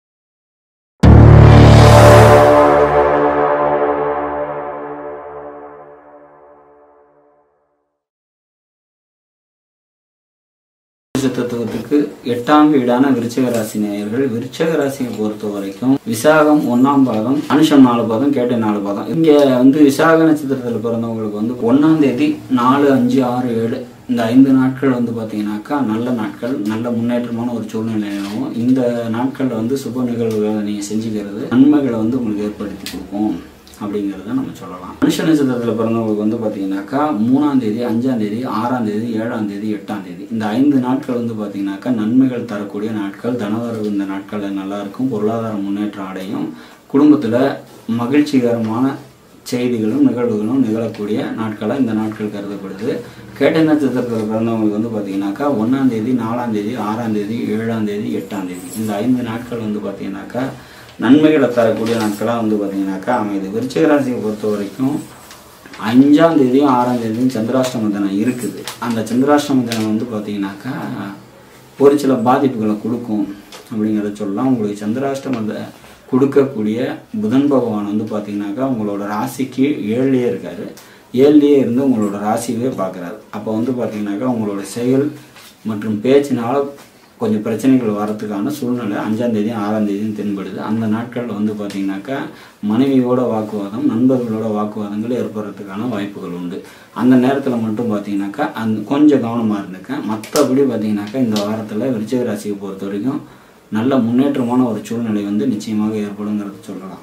தத்துவத்துக்கு எட்டாம் வீடான விருச்சிக ராசி நேயர்கள். விருச்சிக ராசியை பொறுத்த வரைக்கும் விசாகம் ஒன்னாம் பாதம், அனுஷம் நாலு பாதம், கேட்டை நாலு பாதம். இங்க வந்து விசாக நட்சத்திரத்தில் பிறந்தவங்களுக்கு வந்து ஒன்னாம் தேதி நாலு அஞ்சு ஆறு ஏழு இந்த ஐந்து நாட்கள் வந்து பாத்தீங்கன்னாக்கா நல்ல நாட்கள், நல்ல முன்னேற்றமான ஒரு சூழ்நிலையாகவும் இந்த நாட்கள்ல வந்து சுப நிகழ்வுகளை நீங்க செஞ்சுக்கிறது நன்மைகளை வந்து உங்களுக்கு ஏற்படுத்தி கொடுக்கும் அப்படிங்கிறத நம்ம சொல்லலாம். மனுஷ நட்சத்திரத்தில் பிறந்தவங்களுக்கு வந்து பார்த்தீங்கன்னாக்கா மூணாம் தேதி அஞ்சாம் தேதி ஆறாம் தேதி ஏழாம் தேதி எட்டாம் தேதி இந்த ஐந்து நாட்கள் வந்து பார்த்தீங்கன்னாக்கா நன்மைகள் தரக்கூடிய நாட்கள். தனவரவு இந்த நாட்களில் நல்லா இருக்கும். பொருளாதார முன்னேற்றம் அடையும். குடும்பத்தில் மகிழ்ச்சிகரமான செய்திகளும் நிகழ்வுகளும் நிகழக்கூடிய நாட்களாக இந்த நாட்கள் கருதப்படுது. கேட்டை நட்சத்திரத்தில் பிறந்தவங்களுக்கு வந்து பார்த்தீங்கன்னாக்கா ஒன்றாம் தேதி நாலாம் தேதி ஆறாம் தேதி ஏழாம் தேதி எட்டாம் தேதி இந்த ஐந்து நாட்கள் வந்து பார்த்தீங்கன்னாக்கா நன்மைகளை தரக்கூடிய நாட்களாக வந்து பார்த்தீங்கன்னாக்கா அமைது. விருச்சிக ராசியை பொறுத்த வரைக்கும் அஞ்சாம் தேதியும் ஆறாம் தேதியும் சந்திராஷ்டம தினம் இருக்குது. அந்த சந்திராஷ்டம தினம் வந்து பார்த்தீங்கன்னாக்கா ஒரு சில பாதிப்புகளை கொடுக்கும் அப்படிங்கிறத சொல்லலாம். உங்களுக்கு சந்திராஷ்டம கொடுக்கக்கூடிய புதன் பகவான் வந்து பார்த்தீங்கன்னாக்கா உங்களோட ராசிக்கு ஏழுலேயே இருக்காரு. ஏழுலேயே இருந்து உங்களோட ராசியவே பார்க்குறாரு. அப்போ வந்து பார்த்தீங்கன்னாக்கா உங்களோட செயல் மற்றும் பேச்சினால கொஞ்சம் பிரச்சனைகள் வரத்துக்கான சூழ்நிலை அஞ்சாம் தேதியும் ஆறாம் தேதியும் தென்படுது. அந்த நாட்களில் வந்து பார்த்தீங்கன்னாக்கா மனைவியோட வாக்குவாதம், நண்பர்களோட வாக்குவாதங்கள் ஏற்படுறதுக்கான வாய்ப்புகள் உண்டு. அந்த நேரத்தில் மட்டும் பார்த்தீங்கன்னாக்கா அந்த கொஞ்சம் கவனமாக இருந்துக்கேன். மற்றபடி பார்த்தீங்கன்னாக்கா இந்த வாரத்தில் விருச்சிக ராசியை பொறுத்த வரைக்கும் நல்ல முன்னேற்றமான ஒரு சூழ்நிலை வந்து நிச்சயமாக ஏற்படுங்கிறது சொல்லலாம்.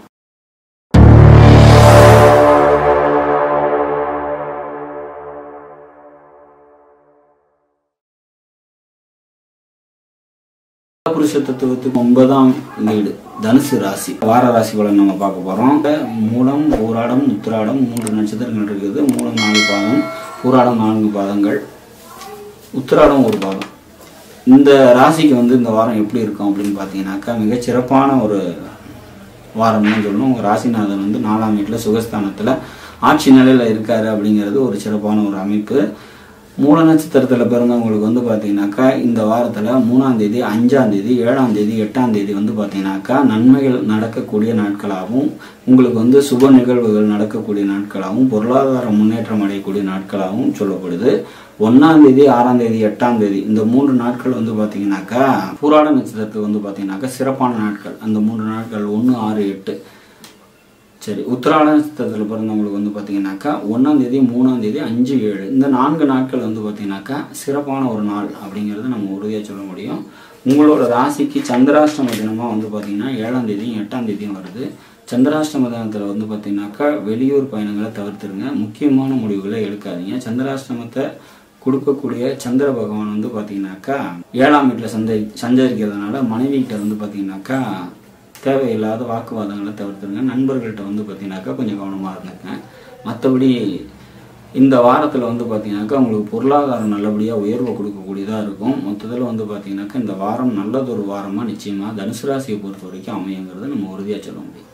புருஷ தத்துவத்துக்கு ஒன்பதாம் வீடு தனுசு ராசி. வார ராசி பலன் நம்ம பார்க்க போறோம். மூலம், பூராடம், உத்திராடம் மூன்று நட்சத்திரங்கள் இருக்குது. மூலம் நாலு பாதம், பூராடம் நான்கு பாதங்கள், உத்திராடம் ஒரு பாதம். இந்த ராசிக்கு வந்து இந்த வாரம் எப்படி இருக்கும் அப்படின்னு பார்த்தீங்கன்னாக்கா மிகச்சிறப்பான ஒரு வாரம் தான் சொல்லணும். உங்கள் ராசிநாதன் வந்து நாலாம் வீட்டில் சுகஸ்தானத்தில் ஆட்சி நிலையில் இருக்காரு அப்படிங்கிறது ஒரு சிறப்பான ஒரு அமைப்பு. மூல நட்சத்திரத்தில் பிறந்தவங்களுக்கு வந்து பார்த்தீங்கன்னாக்கா இந்த வாரத்தில் மூணாம் தேதி, அஞ்சாம் தேதி, ஏழாம் தேதி, எட்டாம் தேதி வந்து பார்த்தீங்கன்னாக்கா நன்மைகள் நடக்கக்கூடிய நாட்களாகவும், உங்களுக்கு வந்து சுப நிகழ்வுகள் நடக்கக்கூடிய நாட்களாகவும், பொருளாதார முன்னேற்றம் அடையக்கூடிய நாட்களாகவும் சொல்லப்படுது. ஒன்னாம் தேதி, ஆறாம் தேதி, எட்டாம் தேதி இந்த மூன்று நாட்கள் வந்து பார்த்தீங்கன்னாக்கா பூராட நட்சத்திரத்துக்கு வந்து பார்த்தீங்கன்னாக்கா சிறப்பான நாட்கள். அந்த மூன்று நாட்கள் ஒன்று, ஆறு, எட்டு. சரி, உத்திராட நட்சத்திரத்தில் பிறந்தவங்களுக்கு வந்து பார்த்தீங்கன்னாக்கா ஒன்றாம் தேதி, மூணாம் தேதி, அஞ்சு, ஏழு இந்த நான்கு நாட்கள் வந்து பார்த்தீங்கன்னாக்கா சிறப்பான ஒரு நாள் அப்படிங்கிறது நம்ம உறுதியாக சொல்ல முடியும். உங்களோட ராசிக்கு சந்திராஷ்டம தினமாக வந்து பார்த்தீங்கன்னா ஏழாம் தேதியும் எட்டாம் தேதியும் வருது. சந்திராஷ்டம தினத்தில் வந்து பார்த்தீங்கன்னாக்கா வெளியூர் பயணங்களை தவிர்த்துருங்க. முக்கியமான முடிவுகளை எடுக்காதீங்க. சந்திராஷ்டமத்தை கொடுக்கக்கூடிய சந்திர பகவான் வந்து பார்த்தீங்கன்னாக்கா ஏழாம் வீட்டில் சந்தை சஞ்சரிக்கிறதுனால மனைவிகிட்ட வந்து பார்த்தீங்கன்னாக்கா தேவையில்லாத வாக்குவாதங்களை தவிர்த்துருங்க. நண்பர்கள்ட்ட வந்து பார்த்தீங்கன்னாக்கா கொஞ்சம் கவனமாக இருந்துங்க. மற்றபடி இந்த வாரத்தில் வந்து பார்த்தீங்கன்னாக்கா உங்களுக்கு பொருளாதாரம் நல்லபடியாக உயர்வை கொடுக்கக்கூடியதாக இருக்கும். மொத்தத்தில் வந்து பார்த்தீங்கன்னாக்கா இந்த வாரம் நல்லதொரு வாரமாக நிச்சயமாக தனுசு ராசியை பொறுத்த வரைக்கும் அமையுங்கிறது நம்ம உறுதியாக சொல்ல முடியும்.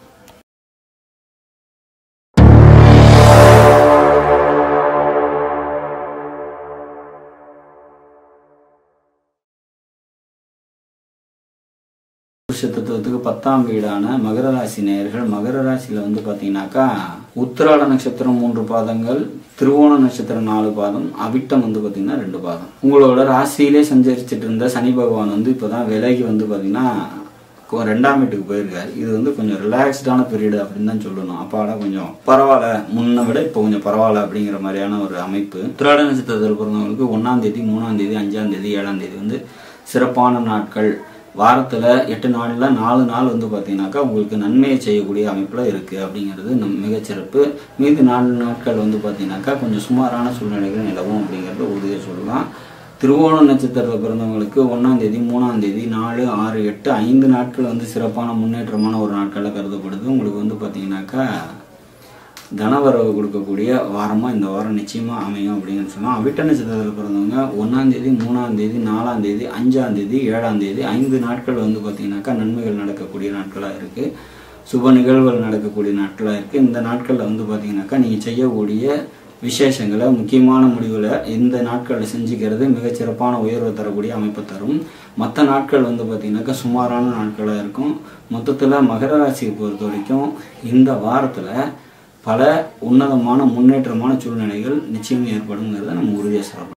தத்துவத்துக்கு பத்தாம் வீடான மகர ராசி நேயர்கள், மகர ராசியில வந்து பாத்தீங்கன்னாக்கா உத்திராட நட்சத்திரம் மூன்று பாதங்கள், திருவோண நட்சத்திரம் நாலு பாதம், அவிட்டம் வந்து பாத்தீங்கன்னா ரெண்டு பாதம். உங்களோட ராசியிலே சஞ்சரிச்சுட்டு இருந்த சனி பகவான் வந்து இப்பதான் விலகி வந்து பாத்தீங்கன்னா ரெண்டாம் வீட்டுக்கு போயிருக்காரு. இது வந்து கொஞ்சம் ரிலாக்ஸ்டான பீரியட் அப்படின்னு தான் சொல்லணும். அப்பாடா கொஞ்சம் பரவாயில்ல, முன்ன விட இப்போ கொஞ்சம் பரவாயில்ல அப்படிங்கிற மாதிரியான ஒரு அமைப்பு. உத்திராட நட்சத்திரத்தில் பிறந்தவங்களுக்கு ஒன்னாம் தேதி, மூணாம் தேதி, அஞ்சாம் தேதி, ஏழாம் தேதி வந்து சிறப்பான நாட்கள். வாரத்தில் எட்டு நாளில் நாலு நாள் வந்து பார்த்தீங்கன்னாக்கா உங்களுக்கு நன்மையை செய்யக்கூடிய அமைப்பில் இருக்குது அப்படிங்கிறது நம் மிகச்சிறப்பு. மீது நாலு நாட்கள் வந்து பார்த்தீங்கன்னாக்கா கொஞ்சம் சுமாரான சூழ்நிலைகள் நிலவும் அப்படிங்கிறது உறுதியாக சொல்லலாம். திருவோண நட்சத்திரத்தில் பிறந்தவங்களுக்கு ஒன்றாம் தேதி, மூணாம் தேதி, நாலு, ஆறு, எட்டு ஐந்து நாட்கள் வந்து சிறப்பான முன்னேற்றமான ஒரு நாட்களில் கருதப்படுது. உங்களுக்கு வந்து பார்த்தீங்கன்னாக்கா தனவரவு கொடுக்கக்கூடிய வாரமாக இந்த வாரம் நிச்சயமாக அமையும் அப்படின்னு சொன்னால், அவிட்ட நட்சத்திரத்தில் பிறந்தவங்க ஒன்றாம் தேதி, மூணாம் தேதி, நாலாம் தேதி, அஞ்சாம் தேதி, ஏழாம் தேதி ஐந்து நாட்கள் வந்து பார்த்தீங்கன்னாக்கா நன்மைகள் நடக்கக்கூடிய நாட்களாக இருக்குது. சுப நிகழ்வுகள் நடக்கக்கூடிய நாட்களாக இருக்குது. இந்த நாட்களில் வந்து பார்த்தீங்கன்னாக்கா நீங்கள் செய்யக்கூடிய விசேஷங்களை, முக்கியமான முடிவுகளை இந்த நாட்களில் செஞ்சுக்கிறது மிகச்சிறப்பான உயர்வை தரக்கூடிய அமைப்பை தரும். மற்ற நாட்கள் வந்து பார்த்தீங்கன்னாக்கா சுமாரான நாட்களாக இருக்கும். மொத்தத்தில் மகர ராசியை பொறுத்த வரைக்கும் இந்த வாரத்தில் பல உன்னதமான முன்னேற்றமான சூழ்நிலைகள் நிச்சயம் ஏற்படுங்கிறத நம்ம உறுதியாக சொல்லலாம்.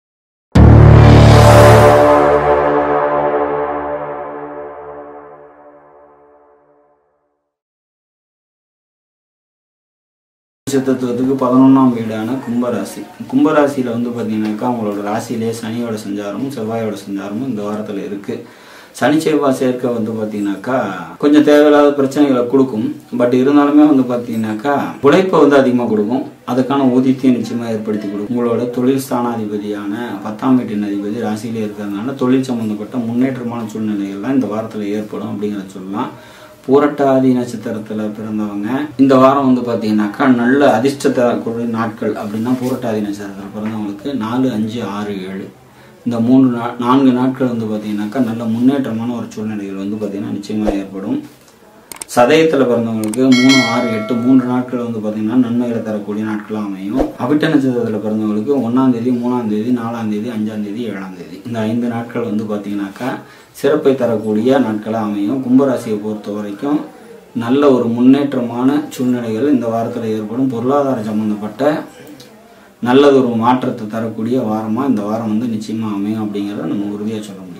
தத்துவத்துக்கு பதினொன்றாம் வீடான கும்பராசி. கும்பராசியில் வந்து பார்த்தீங்கன்னாக்கா உங்களோட ராசியிலே சனியோட சஞ்சாரமும் செவ்வாயோட சஞ்சாரமும் இந்த வாரத்தில் இருக்குது. சனி செவ்வாய் சேர்க்கை வந்து பார்த்தீங்கன்னாக்கா கொஞ்சம் தேவையில்லாத பிரச்சனைகளை கொடுக்கும். பட் இருந்தாலுமே வந்து பார்த்தீங்கன்னாக்கா உழைப்பை வந்து அதிகமாக கொடுக்கும். அதுக்கான ஊதியத்தையும் நிச்சயமாக ஏற்படுத்தி கொடுக்கும். உங்களோட தொழில் ஸ்தானாதிபதியான பத்தாம் வீட்டின் அதிபதி ராசியிலே இருக்கிறதுனால தொழில் சம்பந்தப்பட்ட முன்னேற்றமான சூழ்நிலைகள்லாம் இந்த வாரத்தில் ஏற்படும் அப்படிங்கிறத சொல்லலாம். பூரட்டாதி நட்சத்திரத்தில் பிறந்தவங்க இந்த வாரம் வந்து பார்த்தீங்கன்னாக்கா நல்ல அதிர்ஷ்டத்தை தரக்கூடிய நாட்கள் அப்படின்னா பூரட்டாதி நட்சத்திரத்தில் பிறந்தவங்களுக்கு நாலு, அஞ்சு, ஆறு, ஏழு இந்த மூன்று நா நான்கு நாட்கள் வந்து பார்த்தீங்கன்னாக்கா நல்ல முன்னேற்றமான ஒரு சூழ்நிலைகள் வந்து பார்த்தீங்கன்னா நிச்சயமாக ஏற்படும். சதயத்தில் பிறந்தவங்களுக்கு மூணு, ஆறு, எட்டு மூன்று நாட்கள் வந்து பார்த்தீங்கன்னா நன்மைகளை தரக்கூடிய நாட்களாக அமையும். அவிட்ட நட்சத்திரத்தில் பிறந்தவங்களுக்கு ஒன்றாம் தேதி, மூணாம் தேதி, நாலாம் தேதி, அஞ்சாம் தேதி, ஏழாம் தேதி இந்த ஐந்து நாட்கள் வந்து பார்த்தீங்கன்னாக்கா சிறப்பை தரக்கூடிய நாட்களாக அமையும். கும்பராசியை பொறுத்த வரைக்கும் நல்ல ஒரு முன்னேற்றமான சூழ்நிலைகள் இந்த வாரத்தில் ஏற்படும். பொருளாதார சம்பந்தப்பட்ட நல்லதொரு மாற்றத்தை தரக்கூடிய வாரமாக இந்த வாரம் வந்து நிச்சயமாக அமையும் அப்படிங்கிறத நம்ம உறுதியாக சொல்ல முடியும்.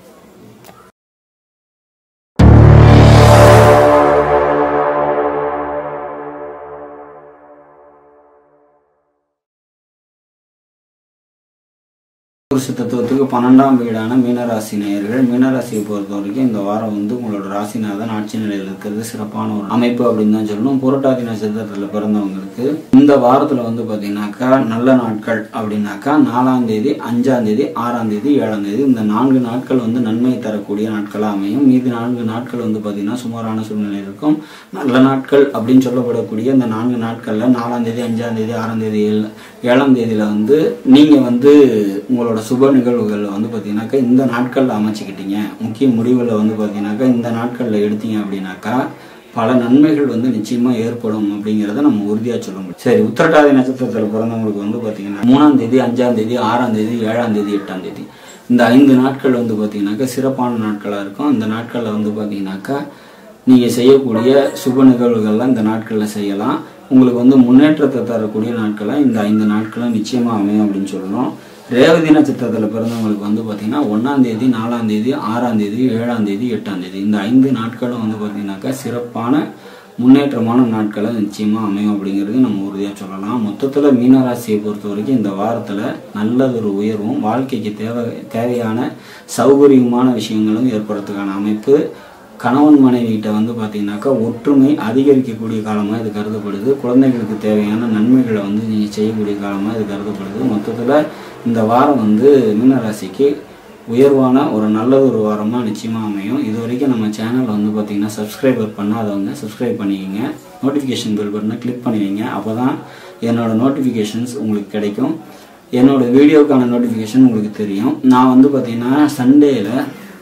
புருஷ தத்துவத்துக்கு பன்னெண்டாம் வீடான மீனராசி நேயர்கள், மீனராசியை பொறுத்த வரைக்கும் இந்த வாரம் வந்து உங்களோட ராசிநாதன் ஆட்சி நிலையில் இருக்கிறது சிறப்பான ஒரு அமைப்பு அப்படின்னு தான் சொல்லணும். புரட்டாதி நட்சத்திரத்தில் பிறந்தவங்களுக்கு இந்த வாரத்தில் வந்து பார்த்தீங்கன்னாக்கா நல்ல நாட்கள் அப்படின்னாக்கா நாலாம் தேதி, அஞ்சாம் தேதி, ஆறாம் தேதி, ஏழாம் தேதி இந்த நான்கு நாட்கள் வந்து நன்மை தரக்கூடிய நாட்களாக அமையும். மீதி நான்கு நாட்கள் வந்து பார்த்தீங்கன்னா சுமாரான சூழ்நிலை இருக்கும். நல்ல நாட்கள் அப்படின்னு சொல்லப்படக்கூடிய இந்த நான்கு நாட்களில் நாலாம் தேதி, அஞ்சாம் தேதி, ஆறாம் தேதி, ஏழு ஏழாம் தேதியில் வந்து நீங்கள் வந்து உங்களோட சுப நிகழ்வுகள் வந்து பார்த்தீங்கன்னாக்கா இந்த நாட்களில் அமைச்சிக்கிட்டீங்க, முக்கிய முடிவுகளை வந்து பார்த்தீங்கன்னாக்கா இந்த நாட்களில் எடுத்தீங்க அப்படின்னாக்கா பல நன்மைகள் வந்து நிச்சயமாக ஏற்படும் அப்படிங்கிறத நம்ம உறுதியாக சொல்ல முடியும். சரி, உத்திரட்டாதி நட்சத்திரத்தில் பிறந்தவங்களுக்கு வந்து பார்த்தீங்கன்னா மூணாம் தேதி, அஞ்சாம் தேதி, ஆறாம் தேதி, ஏழாம் தேதி, எட்டாம் தேதி இந்த ஐந்து நாட்கள் வந்து பார்த்தீங்கன்னாக்கா சிறப்பான நாட்களாக இருக்கும். இந்த நாட்களில் வந்து பார்த்தீங்கன்னாக்கா நீங்கள் செய்யக்கூடிய சுப நிகழ்வுகள்லாம் இந்த நாட்களில் செய்யலாம். உங்களுக்கு வந்து முன்னேற்றத்தை தரக்கூடிய நாட்களாக இந்த ஐந்து நாட்களும் நிச்சயமாக அமையும் அப்படின்னு சொல்லணும். ரேவதி நட்சத்திரத்தில் பிறந்தவங்களுக்கு வந்து பார்த்தீங்கன்னா ஒன்றாம் தேதி, நாலாம் தேதி, ஆறாம் தேதி, ஏழாம் தேதி, எட்டாம் தேதி இந்த ஐந்து நாட்களும் வந்து பார்த்தீங்கன்னாக்கா சிறப்பான முன்னேற்றமான நாட்களை நிச்சயமாக அமையும் அப்படிங்கிறது நம்ம உறுதியாக சொல்லலாம். மொத்தத்தில் மீனராசியை பொறுத்த வரைக்கும் இந்த வாரத்தில் நல்லதொரு உயர்வும் வாழ்க்கைக்கு தேவை தேவையான சௌகரியமான விஷயங்களும் ஏற்படுறதுக்கான அமைப்பு. கணவன் மனைவிகிட்ட வந்து பார்த்தீங்கன்னாக்கா ஒற்றுமை அதிகரிக்கக்கூடிய காலமாக இது கருதப்படுது. குழந்தைகளுக்கு தேவையான நன்மைகளை வந்து நீங்கள் செய்யக்கூடிய காலமாக இது கருதப்படுது. மொத்தத்தில் இந்த வாரம் வந்து மீனராசிக்கு உயர்வான ஒரு நல்ல ஒரு வாரமாக நிச்சயமாக அமையும். இது வரைக்கும் நம்ம சேனலில் வந்து பார்த்தீங்கன்னா சப்ஸ்கிரைபர் பண்ணாதவங்க சப்ஸ்கிரைப் பண்ணிக்கிங்க, நோட்டிஃபிகேஷன் பெல் பட்டனை கிளிக் பண்ணிவிங்க. அப்போ தான் என்னோடய நோட்டிஃபிகேஷன்ஸ் உங்களுக்கு கிடைக்கும். என்னோடய வீடியோக்கான நோட்டிஃபிகேஷன் உங்களுக்கு தெரியும். நான் வந்து பார்த்தீங்கன்னா சண்டேயில்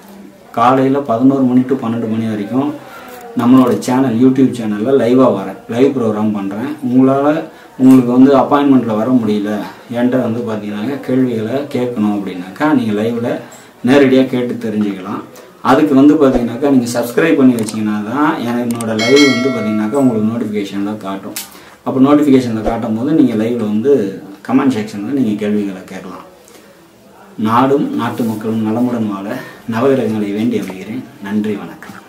காலையில் பதினோரு மணி டு பன்னெண்டு மணி வரைக்கும் நம்மளோட சேனல் யூடியூப் சேனலில் லைவாக வரேன், லைவ் ப்ரோக்ராம் பண்ணுறேன். உங்களால் உங்களுக்கு வந்து அப்பாயின்மெண்ட்டில் வர முடியல, என்கிட்ட வந்து பார்த்தீங்கன்னாக்கா கேள்விகளை கேட்கணும் அப்படின்னாக்கா நீங்கள் லைவில் நேரடியாக கேட்டு தெரிஞ்சுக்கலாம். அதுக்கு வந்து பார்த்தீங்கன்னாக்கா நீங்கள் சப்ஸ்கிரைப் பண்ணி வச்சிங்கன்னா தான் என்னோட லைவ் வந்து பார்த்தீங்கன்னாக்கா உங்களுக்கு நோட்டிஃபிகேஷனில் காட்டும். அப்போ நோட்டிஃபிகேஷனில் காட்டும் போது நீங்கள் லைவில் வந்து கமெண்ட் செக்ஷனில் நீங்கள் கேள்விகளை கேட்கலாம். நாடும் நாட்டு மக்களும் நலமுடன் வாழ நவகிரகங்களை வேண்டி அமைகிறேன். நன்றி, வணக்கம்.